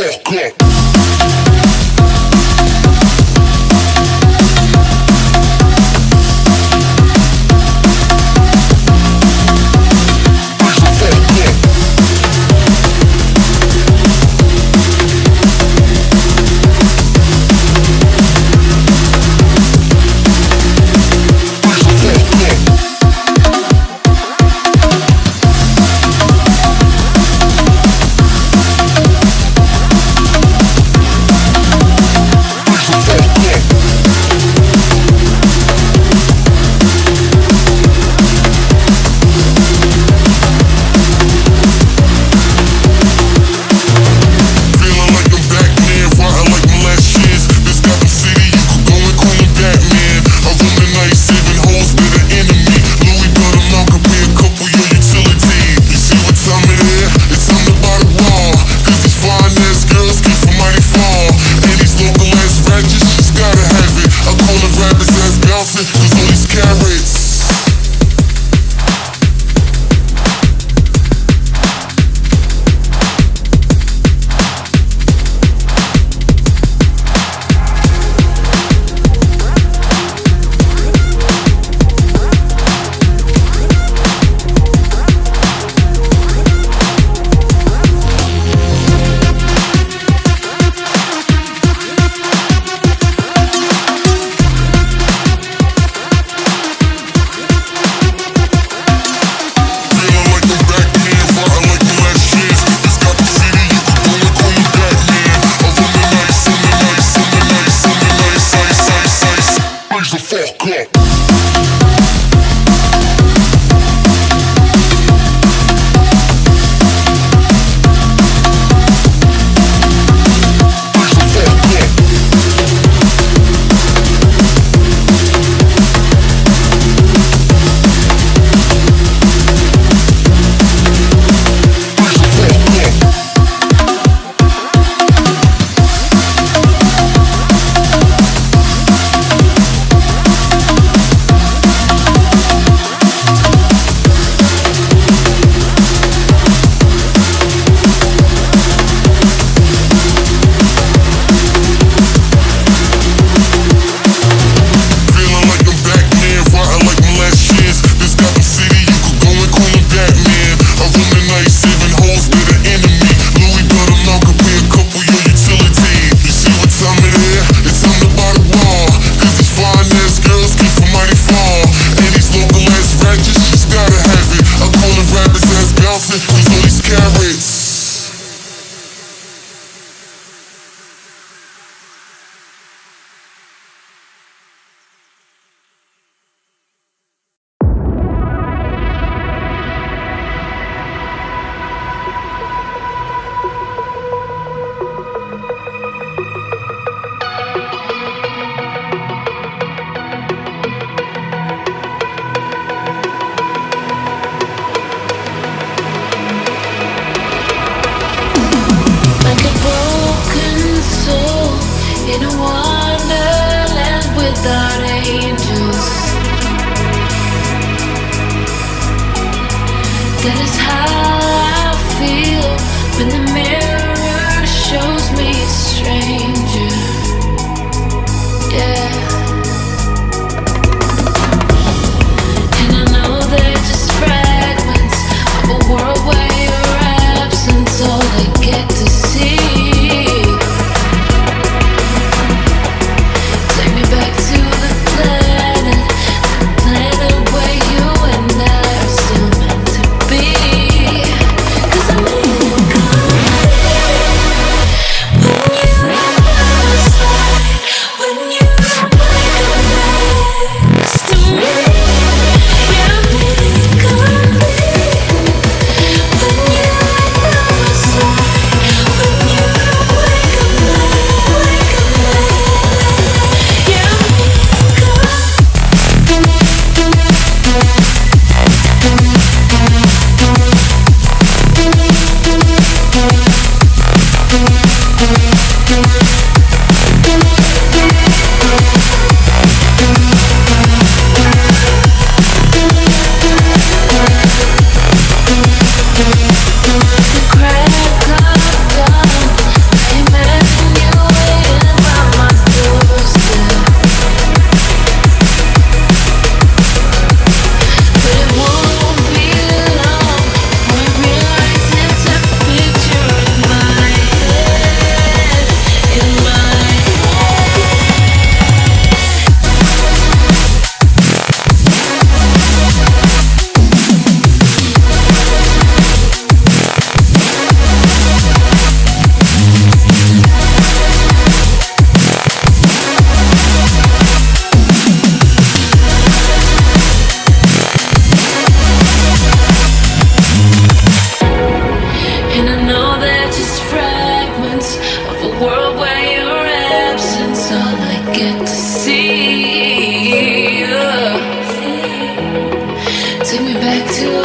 fuck up.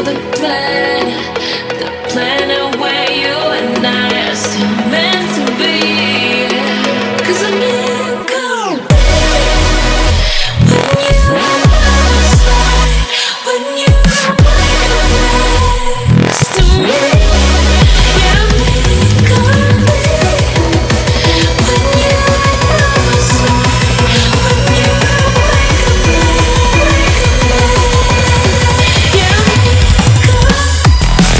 the planet where you and I are still meant to be. 'Cause I'm in cold when you are by my side, when you are right next to me. Yeah, I'm in cold when you are by my side, when you make a plan. Yeah, I'm in cold.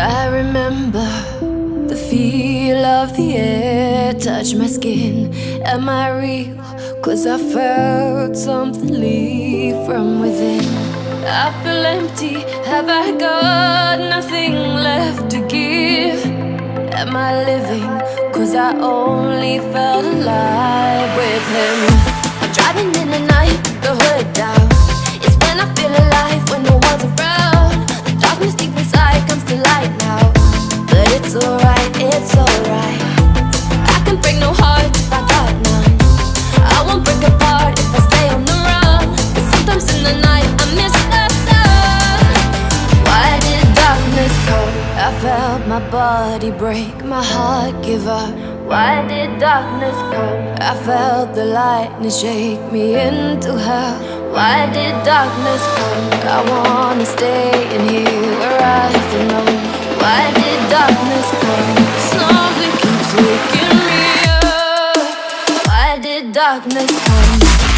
I remember the feel of the air touch my skin. Am I real? 'Cause I felt something leave from within. I feel empty, have I got nothing left to give? Am I living? 'Cause I only felt alive with him. I'm driving in the night, the hood down. It's when I feel alive, when no one's around. The darkness deep inside comes to light now. But it's alright, it's alright. I can break no heart if I got none. I won't break apart if I stay on the run. But sometimes in the night I miss the sun. Why did darkness come? I felt my body break, my heart give up. Why did darkness come? I felt the lightning shake me into hell. Why did darkness come? I wanna stay in here where I feel known. Why did darkness come? Something keeps waking me up. Why did darkness come?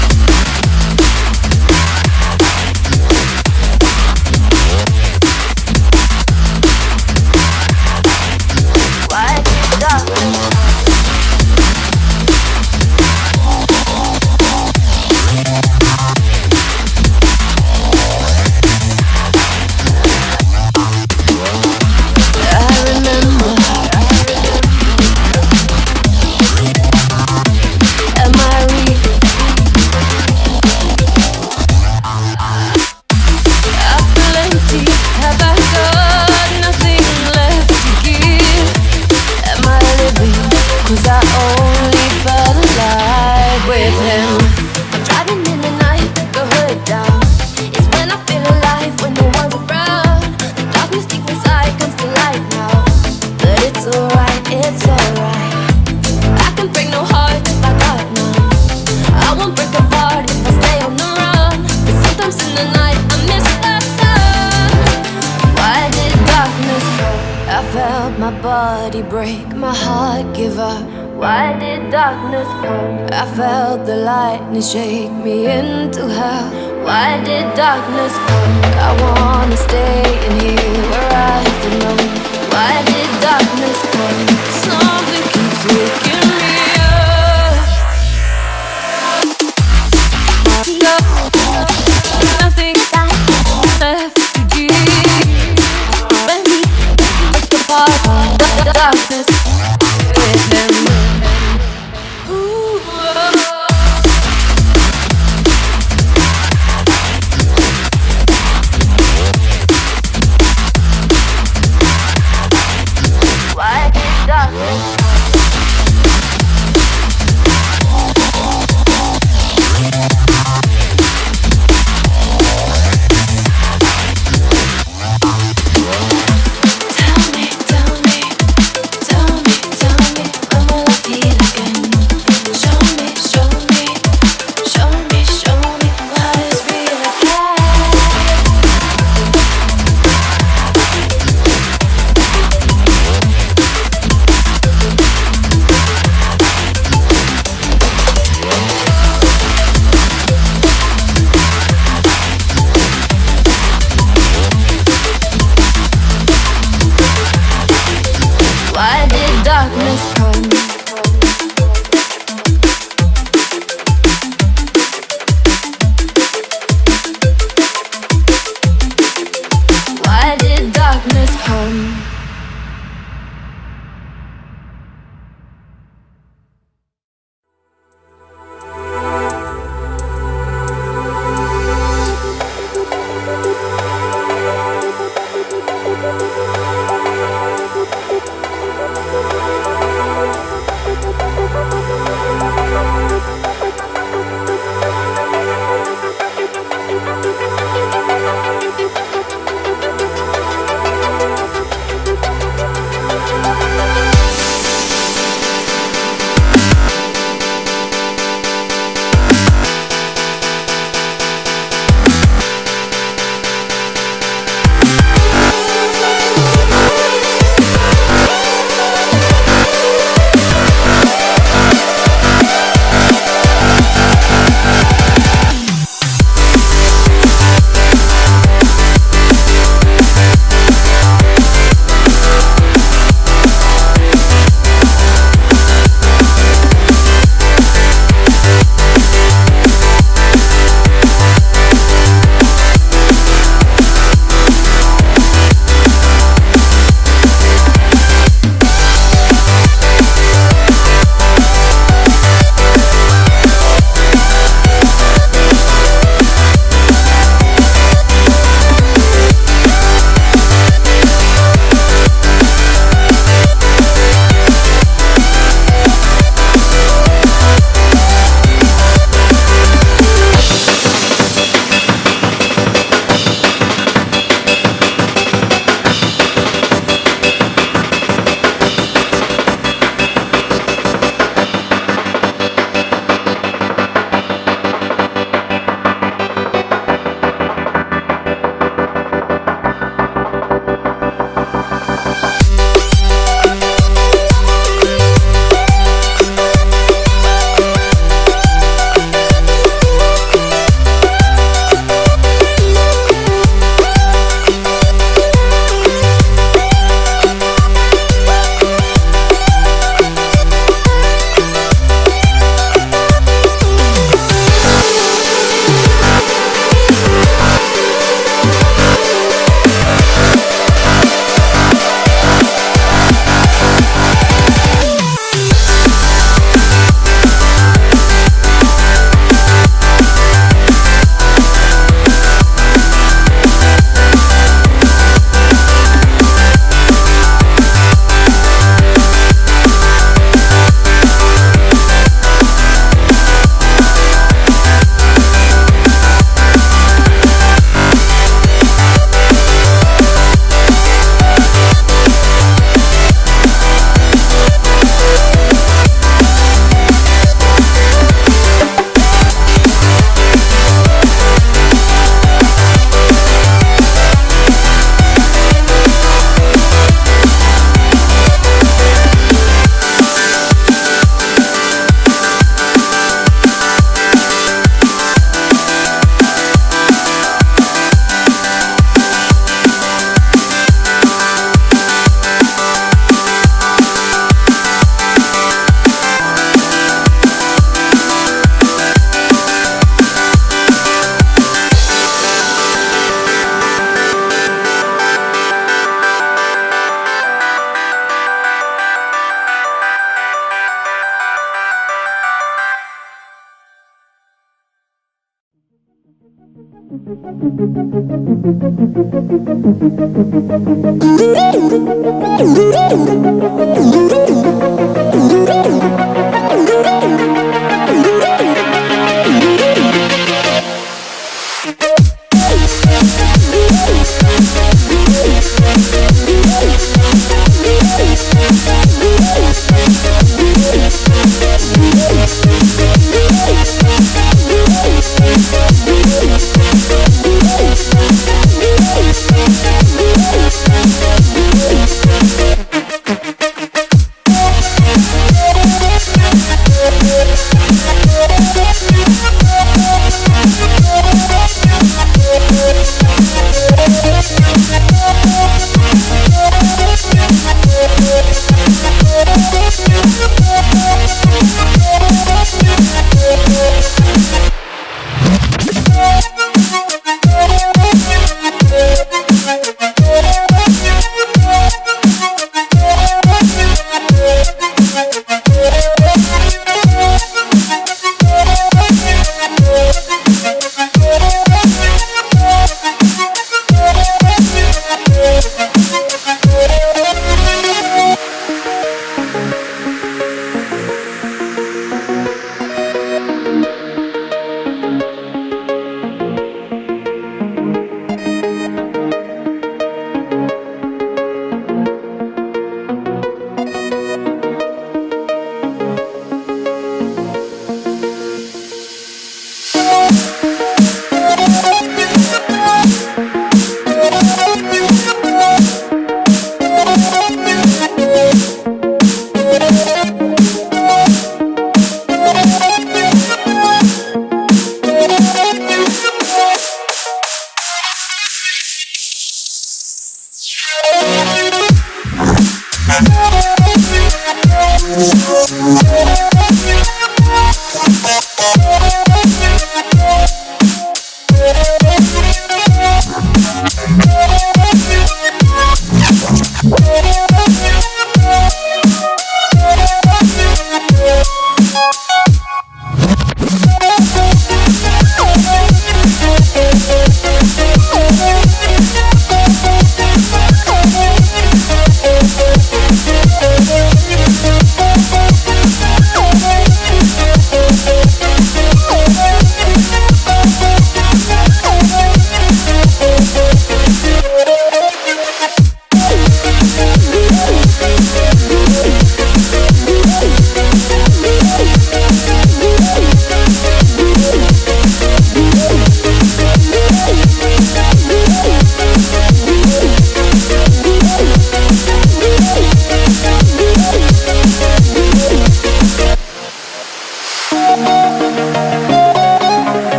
Why did darkness come? Break, my heart give up. Why did darkness come? I felt the lightning shake me into hell. Why did darkness come? I wanna stay in here where I feel known. Why did darkness come? Something keeps waking me up. Nothing left to give. When we break apart, darkness with him. Why did darkness come?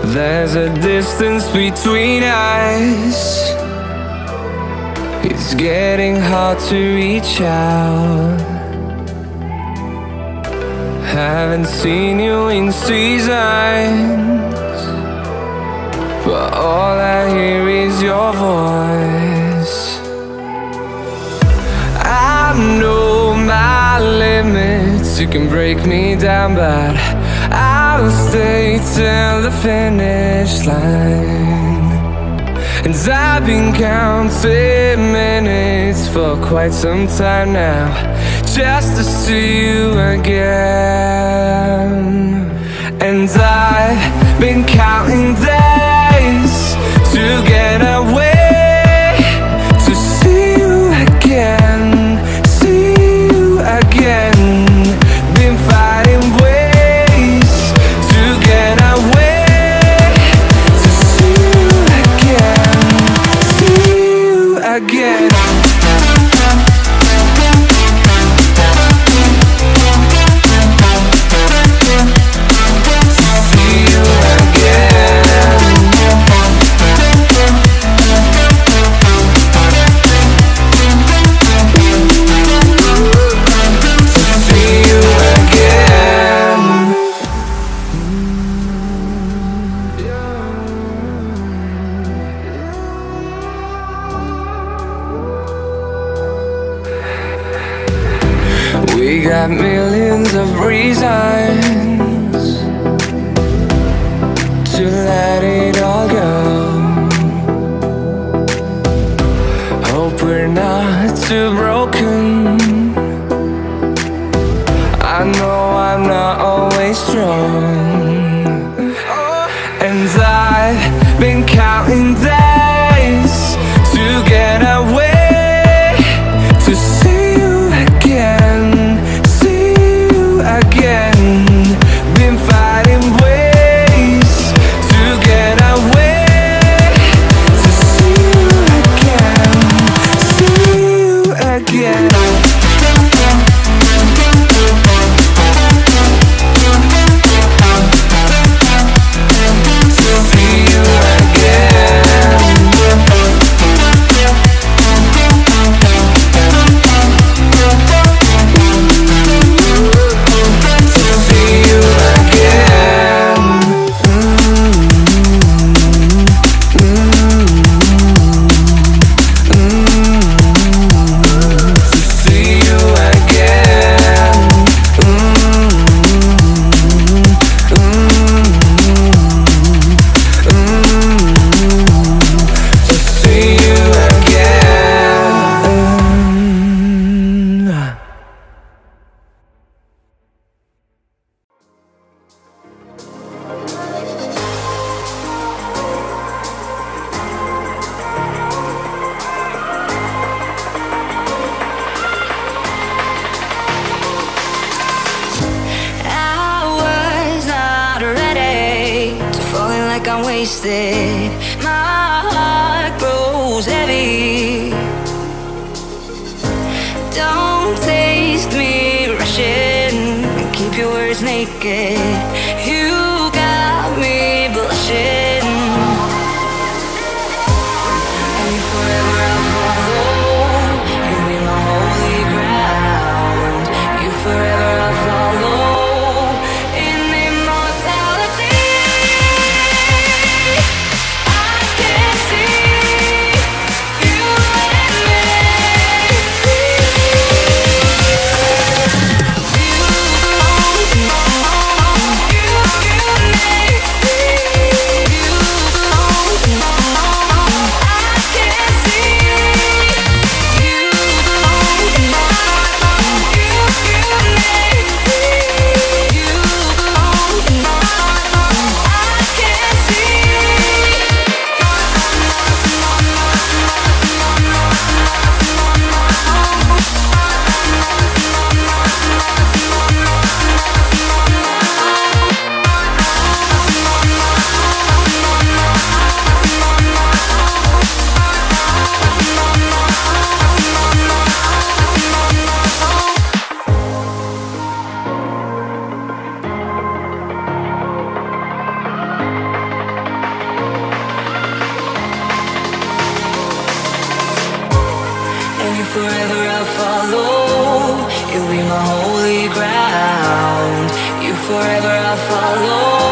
There's a distance between us. It's getting hard to reach out. Haven't seen you in seasons, but all I hear is your voice. I know my limits, you can break me down, but I'll stay till the finish line. And I've been counting minutes for quite some time now, just to see you again. And I've been counting days to get away, to see you again, see you again. Been fighting ways to get away, to see you again, see you again. We got millions of reasons to let it all go. Hope we're not too broken. I know I'm not always strong, and I've been counting days to get away, to see you again, see you again. Been fighting ways to get away, to see you again, see you again. I'm wasted, my heart grows heavy. Don't taste me rushing, keep your words naked. You got me blushing, and if forever I'll follow you in my holy ground. You forever I'll follow. You forever I'll follow. You'll be my holy ground. You forever I'll follow.